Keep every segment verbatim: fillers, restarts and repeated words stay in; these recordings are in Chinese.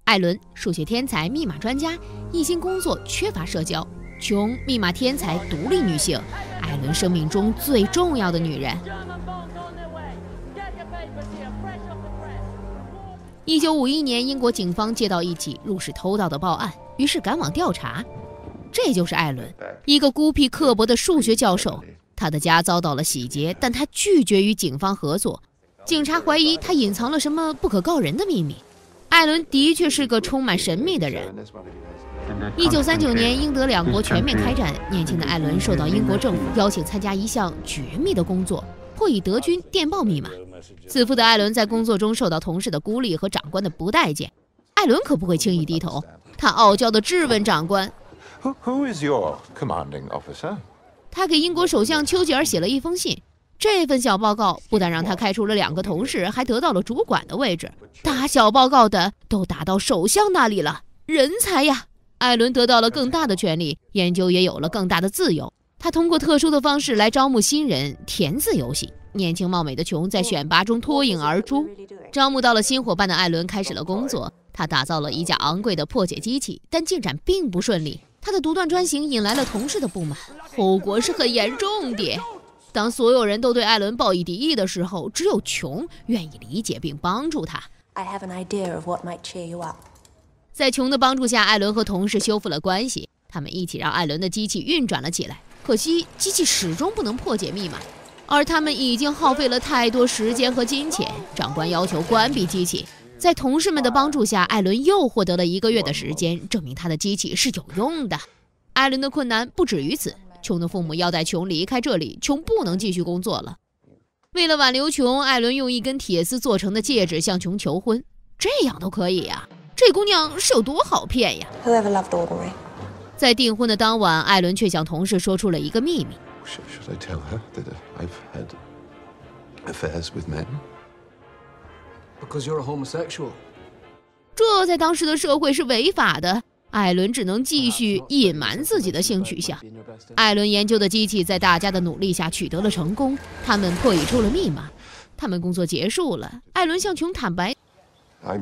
艾伦，数学天才，密码专家，一心工作，缺乏社交。琼，密码天才，独立女性，艾伦生命中最重要的女人。一九五一年，英国警方接到一起入室偷盗的报案，于是赶往调查。这就是艾伦，一个孤僻刻薄的数学教授。他的家遭到了洗劫，但他拒绝与警方合作。警察怀疑他隐藏了什么不可告人的秘密。艾伦的确是个充满神秘的人。一九三九年，英德两国全面开战，年轻的艾伦受到英国政府邀请参加一项绝密的工作，迫以德军电报密码。自负的艾伦在工作中受到同事的孤立和长官的不待见，艾伦可不会轻易低头。他傲娇地质问长官 Who, who is your commanding officer? 他给英国首相丘吉尔写了一封信，这份小报告不但让他开除了两个同事，还得到了主管的位置。打小报告的都打到首相那里了，人才呀！艾伦得到了更大的权利，研究也有了更大的自由。他通过特殊的方式来招募新人，填字游戏。年轻貌美的琼在选拔中脱颖而出。招募到了新伙伴的艾伦开始了工作，他打造了一架昂贵的破解机器，但进展并不顺利。他的独断专行引来了同事的不满，后果是很严重的。当所有人都对艾伦报以敌意的时候，只有琼愿意理解并帮助他。 I have an idea of what might cheer you up. 在琼的帮助下，艾伦和同事修复了关系，他们一起让艾伦的机器运转了起来。可惜机器始终不能破解密码，而他们已经耗费了太多时间和金钱。长官要求关闭机器。在同事们的帮助下，艾伦又获得了一个月的时间，证明他的机器是有用的。艾伦的困难不止于此，琼的父母要带琼离开这里，琼不能继续工作了。为了挽留琼，艾伦用一根铁丝做成的戒指向琼求婚，这样都可以呀、啊？这姑娘是有多好骗呀 Whoever loved ordinary. 在订婚的当晚，艾伦却向同事说出了一个秘密。 Should I tell her that I've had affairs with men? Because you're a homosexual. 这在当时的社会是违法的。艾伦只能继续隐瞒自己的性取向。艾伦研究的机器在大家的努力下取得了成功，他们破译出了密码。他们工作结束了，艾伦向琼坦白 I'm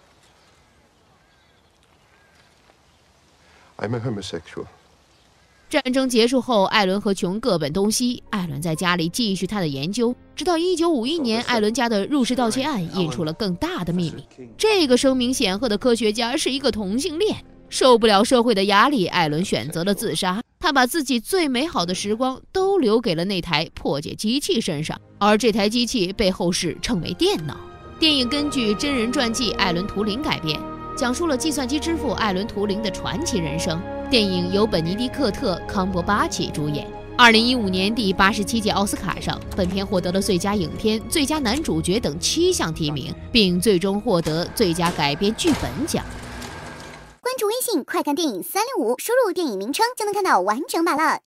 I'm a homosexual. 战争结束后，艾伦和琼各奔东西。艾伦在家里继续他的研究，直到一九五一年，艾伦家的入室盗窃案引出了更大的秘密。这个声名显赫的科学家是一个同性恋，受不了社会的压力，艾伦选择了自杀。他把自己最美好的时光都留给了那台破解机器身上，而这台机器被后世称为电脑。电影根据真人传记艾伦·图灵改编，讲述了计算机之父艾伦·图灵的传奇人生。电影由本尼迪克特·康伯巴奇主演。二零一五年第八十七届奥斯卡上，本片获得了最佳影片、最佳男主角等七项提名，并最终获得最佳改编剧本奖。 关注微信“快看电影三六五”，输入电影名称就能看到完整版了。